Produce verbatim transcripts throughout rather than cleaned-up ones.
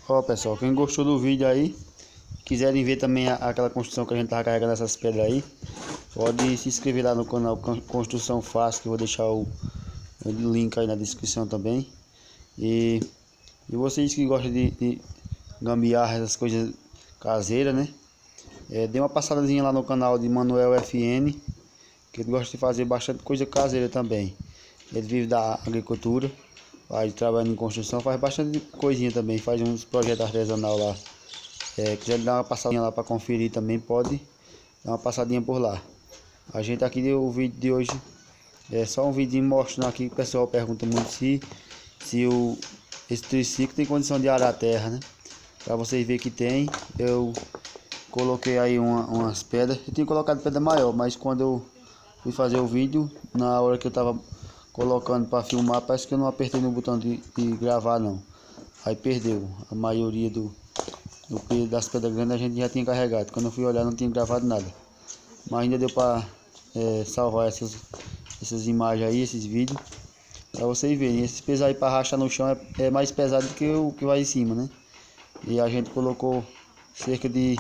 Ó pessoal, quem gostou do vídeo aí, quiserem ver também a- aquela construção que a gente tava carregando essas pedras aí, pode se inscrever lá no canal Construção Fácil, que eu vou deixar o, o link aí na descrição também. E, e vocês que gostam de, de gambiarra, essas coisas caseiras, né? É, dê uma passadazinha lá no canal de Manuel F N, que ele gosta de fazer bastante coisa caseira também. Ele vive da agricultura, faz trabalho em construção, faz bastante coisinha também, faz uns projetos artesanal lá. É, quiser dar uma passadinha lá para conferir também, pode dar uma passadinha por lá. A gente aqui deu o vídeo de hoje, é só um vídeo mostrando aqui, que o pessoal pergunta muito se, se o, esse triciclo tem condição de arar a terra, né? Para vocês verem que tem, eu coloquei aí uma, umas pedras. Eu tinha colocado pedra maior, mas quando eu fui fazer o vídeo, na hora que eu tava colocando para filmar, parece que eu não apertei no botão de, de gravar não. Aí perdeu a maioria do, do peso das pedras grandes, a gente já tinha carregado. Quando eu fui olhar, não tinha gravado nada, mas ainda deu para é, salvar essas, essas imagens aí, esses vídeos, para vocês verem. Esse peso aí para rachar no chão é, é mais pesado do que o que vai em cima, né? E a gente colocou cerca de,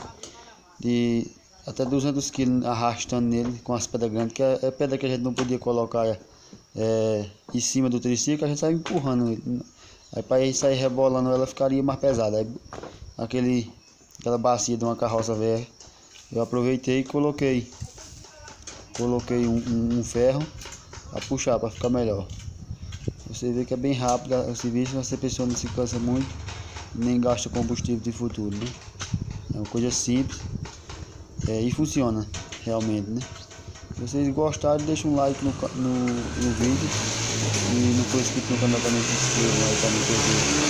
de até duzentos quilos arrastando nele com as pedras grandes, que é, é pedra que a gente não podia colocar é, em cima do triciclo, a gente sai empurrando ele. Aí para ele sair rebolando, ela ficaria mais pesada. Aí, aquele, aquela bacia de uma carroça velha, eu aproveitei e coloquei coloquei um, um, um ferro para puxar, para ficar melhor. Você vê que é bem rápido o serviço, essa pessoa não se cansa muito, nem gasta combustível de futuro, né? É uma coisa simples, é, e funciona realmente, né? Se vocês gostaram, deixa um like no, no, no vídeo, e não for inscrito no canal também, se inscreva aí também, que eu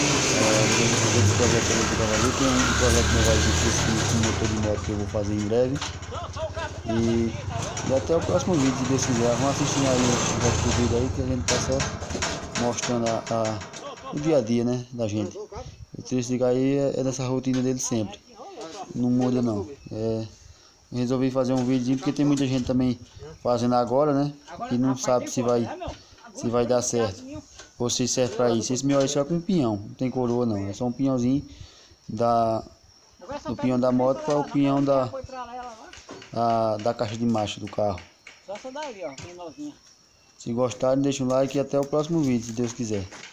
vejo esse projeto também que eu tava ali. Tem um projeto novo aí de motor de moto que eu vou fazer em breve. E, e até o próximo vídeo, se Deus quiser. Vamos assistir aí o resto do vídeo aí, que a gente tá só mostrando a, a, o dia a dia, né, da gente. O triciclo aí é, é dessa rotina dele sempre, não muda não. É, eu resolvi fazer um vídeo porque tem muita gente também fazendo agora, né, e não sabe se vai, se vai dar certo ou se serve para isso. Esse meu aí é só com um pinhão, não tem coroa não, é só um pinhãozinho da, do pinhão da moto para o pinhão da, a, da caixa de marcha do carro. Se gostarem, deixa um like e até o próximo vídeo, se Deus quiser.